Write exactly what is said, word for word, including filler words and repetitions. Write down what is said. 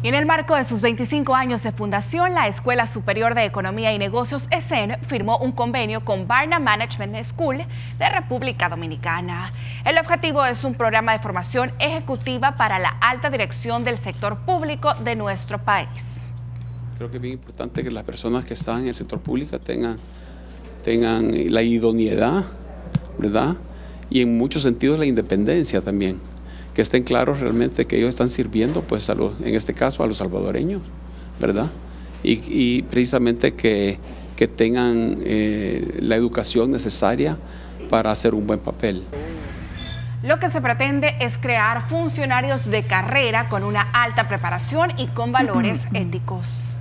Y en el marco de sus veinticinco años de fundación, la Escuela Superior de Economía y Negocios, E S E N, firmó un convenio con Barna Management School de República Dominicana. El objetivo es un programa de formación ejecutiva para la alta dirección del sector público de nuestro país. Creo que es bien importante que las personas que están en el sector público tengan, tengan la idoneidad, ¿verdad? Y en muchos sentidos la independencia también. Que estén claros realmente que ellos están sirviendo, pues a los, en este caso a los salvadoreños, ¿verdad? Y, y precisamente que, que tengan eh, la educación necesaria para hacer un buen papel. Lo que se pretende es crear funcionarios de carrera con una alta preparación y con valores éticos.